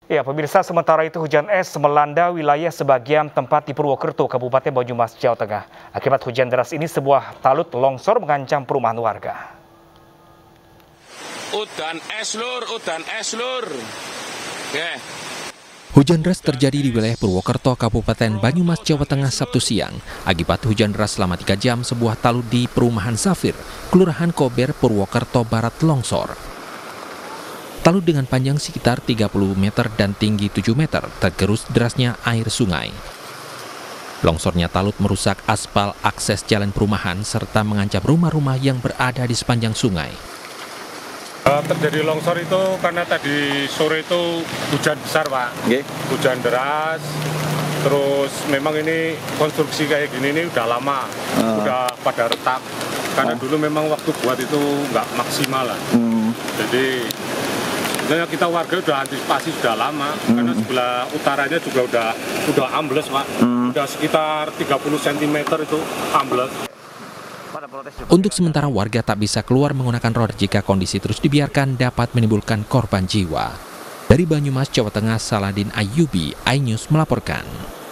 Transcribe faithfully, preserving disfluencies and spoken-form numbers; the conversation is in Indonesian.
Ya, pemirsa, sementara itu hujan es melanda wilayah sebagian tempat di Purwokerto, Kabupaten Banyumas, Jawa Tengah. Akibat hujan deras ini, sebuah talut longsor mengancam perumahan warga. Udan es lur, udan es lur. Oke. Hujan deras terjadi di wilayah Purwokerto, Kabupaten Banyumas, Jawa Tengah, Sabtu siang. Akibat hujan deras selama tiga jam, sebuah talut di perumahan Safir, Kelurahan Kober, Purwokerto Barat longsor. Talut dengan panjang sekitar tiga puluh meter dan tinggi tujuh meter tergerus derasnya air sungai. Longsornya talut merusak aspal akses jalan perumahan serta mengancam rumah-rumah yang berada di sepanjang sungai. Terjadi longsor itu karena tadi sore itu hujan besar, Pak. Okay. Hujan deras, terus memang ini konstruksi kayak gini ini udah lama, uh. udah pada retak. Karena uh. dulu memang waktu buat itu nggak maksimal lah. Hmm. Jadi sebenarnya kita warga udah antisipasi sudah lama, hmm. karena sebelah utaranya juga udah udah ambles, Pak. Hmm. Udah sekitar tiga puluh sentimeter itu ambles. Untuk sementara warga tak bisa keluar menggunakan roda jika kondisi terus dibiarkan dapat menimbulkan korban jiwa. Dari Banyumas, Jawa Tengah, Saladin Ayyubi, iNews melaporkan.